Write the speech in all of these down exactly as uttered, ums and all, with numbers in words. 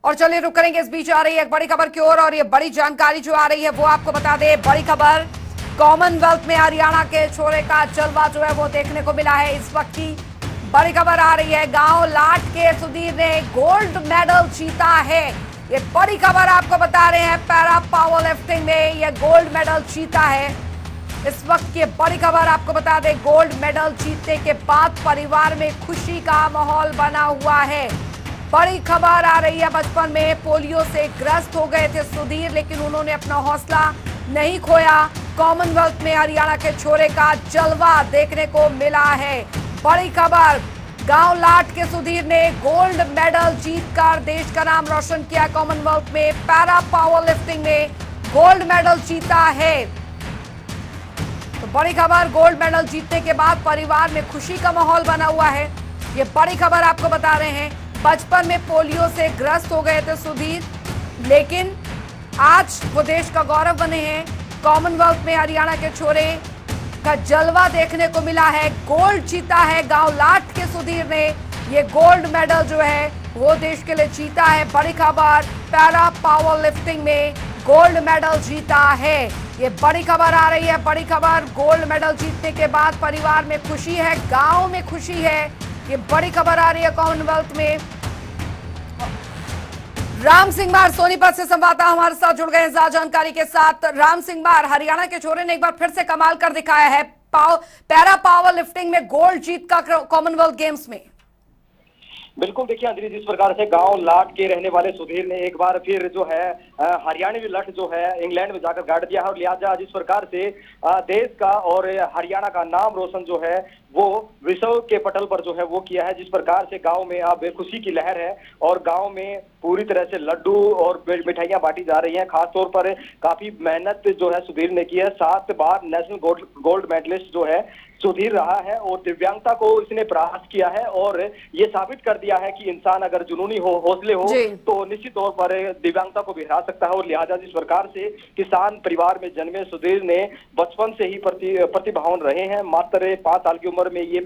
और चलिए रुक करेंगे, इस बीच आ रही है एक बड़ी खबर की ओर और ये बड़ी जानकारी जो आ रही है वो आपको बता दें। बड़ी खबर, कॉमनवेल्थ में हरियाणा के छोरे का जलवा जो है वो देखने को मिला है। इस वक्त की बड़ी खबर आ रही है, गांव लाट के सुधीर ने गोल्ड मेडल जीता है। ये बड़ी खबर आपको बता रहे हैं, पैरा पावर लिफ्टिंग में ये गोल्ड मेडल जीता है। इस वक्त की बड़ी खबर आपको बता दें, गोल्ड मेडल जीतने के बाद परिवार में खुशी का माहौल बना हुआ है। बड़ी खबर आ रही है, बचपन में पोलियो से ग्रस्त हो गए थे सुधीर, लेकिन उन्होंने अपना हौसला नहीं खोया। कॉमनवेल्थ में हरियाणा के छोरे का जलवा देखने को मिला है। बड़ी खबर, गांव लाट के सुधीर ने गोल्ड मेडल जीतकर देश का नाम रोशन किया। कॉमनवेल्थ में पैरा पावर लिफ्टिंग में गोल्ड मेडल जीता है। तो बड़ी खबर, गोल्ड मेडल जीतने के बाद परिवार में खुशी का माहौल बना हुआ है। ये बड़ी खबर आपको बता रहे हैं, बचपन में पोलियो से ग्रस्त हो गए थे सुधीर, लेकिन आज वो देश का गौरव बने हैं। कॉमनवेल्थ में हरियाणा के छोरे का जलवा देखने को मिला है, गोल्ड जीता है। गांव लाट के सुधीर ने ये गोल्ड मेडल जो है वो देश के लिए जीता है। बड़ी खबर, पैरा पावर लिफ्टिंग में गोल्ड मेडल जीता है। ये बड़ी खबर आ रही है, बड़ी खबर, गोल्ड मेडल जीतने के बाद परिवार में खुशी है, गांव में खुशी है। ये बड़ी खबर आ रही है कॉमनवेल्थ में। राम सिंह मार सोनीपत से संवाददाता हमारे साथ जुड़ गए हैं ज्यादा जानकारी के साथ। राम सिंह मार, हरियाणा के छोरे ने एक बार फिर से कमाल कर दिखाया है, पाव, पैरा पावर लिफ्टिंग में गोल्ड जीत का कॉमनवेल्थ गेम्स में। बिल्कुल, देखिए अंजलि, जिस प्रकार से गांव लाट के रहने वाले सुधीर ने एक बार फिर जो है हरियाणवी लठ जो है इंग्लैंड में जाकर गाड़ दिया है, और लिहाजा जिस प्रकार से देश का और हरियाणा का नाम रोशन जो है वो विश्व के पटल पर जो है वो किया है। जिस प्रकार से गांव में अब खुशी की लहर है और गांव में पूरी तरह से लड्डू और मिठाइयां बांटी जा रही हैं। खासतौर पर काफी मेहनत जो है सुधीर ने की है। सात बार नेशनल गोल्ड गोल्ड मेडलिस्ट जो है सुधीर रहा है और दिव्यांगता को इसने परास्त किया है, और ये साबित कर दिया है कि इंसान अगर जुनूनी हो, हौसले हो, तो निश्चित तौर पर दिव्यांगता को भी हरा सकता है। और लिहाजा जिस प्रकार से किसान परिवार में जन्मे सुधीर ने बचपन से ही प्रति प्रतिभावान रहे हैं। मात्र पांच साल की उम्र में ये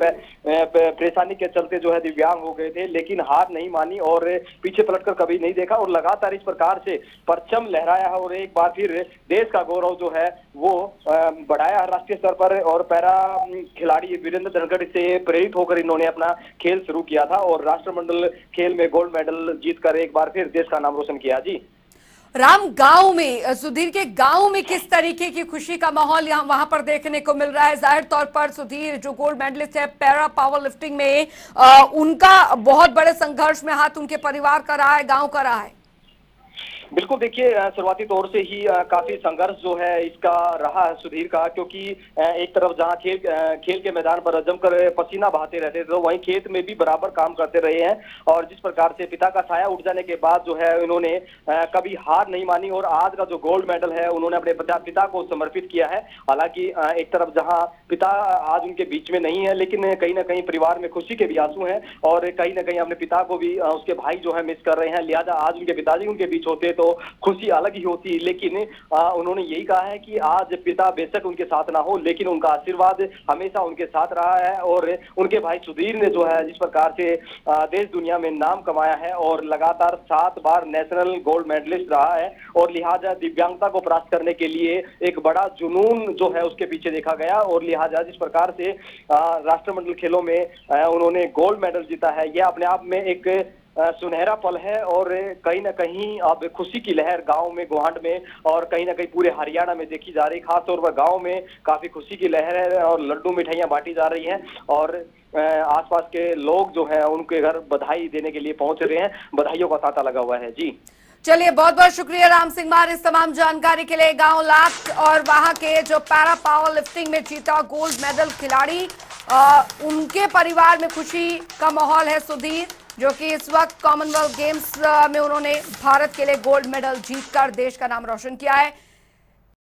परेशानी के चलते जो है दिव्यांग हो गए थे, लेकिन हार नहीं मानी और पीछे पलटकर कभी नहीं देखा और लगातार इस प्रकार से परचम लहराया है और एक बार फिर देश का गौरव जो है वो बढ़ाया है राष्ट्रीय स्तर पर। और पैरा खिलाड़ी वीरेंद्र धनखड़ से प्रेरित होकर इन्होंने अपना खेल शुरू किया था और राष्ट्रमंडल खेल में गोल्ड मेडल जीतकर एक बार फिर देश का नाम रोशन किया। जी राम, गांव में सुधीर के गांव में किस तरीके की खुशी का माहौल यहाँ वहां पर देखने को मिल रहा है? जाहिर तौर पर सुधीर जो गोल्ड मेडलिस्ट है पैरा पावर लिफ्टिंग में, आ, उनका बहुत बड़े संघर्ष में हाथ उनके परिवार का रहा है, गांव का रहा है। बिल्कुल, देखिए शुरुआती तौर से ही काफी संघर्ष जो है इसका रहा है सुधीर का, क्योंकि एक तरफ जहां खेल खेल के मैदान पर जमकर पसीना बहाते रहते थे, तो वहीं खेत में भी बराबर काम करते रहे हैं। और जिस प्रकार से पिता का साया उठ जाने के बाद जो है इन्होंने कभी हार नहीं मानी और आज का जो गोल्ड मेडल है उन्होंने अपने पिता को समर्पित किया है। हालांकि एक तरफ जहाँ पिता आज उनके बीच में नहीं है, लेकिन कहीं ना कहीं परिवार में खुशी के भी आंसू हैं और कहीं ना कहीं अपने पिता को भी उसके भाई जो है मिस कर रहे हैं। लिहाजा आज उनके पिताजी उनके बीच होते तो खुशी अलग ही होती, लेकिन आ, उन्होंने यही कहा है कि आज पिता बेशक उनके साथ ना हो, लेकिन उनका आशीर्वाद हमेशा उनके साथ रहा है। और उनके भाई सुधीर ने जो है जिस प्रकार से आ, देश दुनिया में नाम कमाया है और लगातार सात बार नेशनल गोल्ड मेडलिस्ट रहा है, और लिहाजा दिव्यांगता को परास्त करने के लिए एक बड़ा जुनून जो है उसके पीछे देखा गया। और लिहाजा जिस प्रकार से राष्ट्रमंडल खेलों में आ, उन्होंने गोल्ड मेडल जीता है, यह अपने आप में एक सुनहरा पल है। और कहीं ना कहीं अब खुशी की लहर गांव में, गोहांड में और कहीं ना कहीं पूरे हरियाणा में देखी जा रही। खासतौर पर गांव में काफी खुशी की लहर है और लड्डू मिठाइयां बांटी जा रही हैं और आसपास के लोग जो है उनके घर बधाई देने के लिए पहुंच रहे हैं। बधाइयों का तांता लगा हुआ है। जी चलिए, बहुत बहुत शुक्रिया राम सिंह मार इस तमाम जानकारी के लिए। गांव लाट और वहां के जो पैरा पावर लिफ्टिंग में जीता गोल्ड मेडल खिलाड़ी, आ, उनके परिवार में खुशी का माहौल है। सुधीर जो कि इस वक्त कॉमनवेल्थ गेम्स में उन्होंने भारत के लिए गोल्ड मेडल जीतकर देश का नाम रोशन किया है।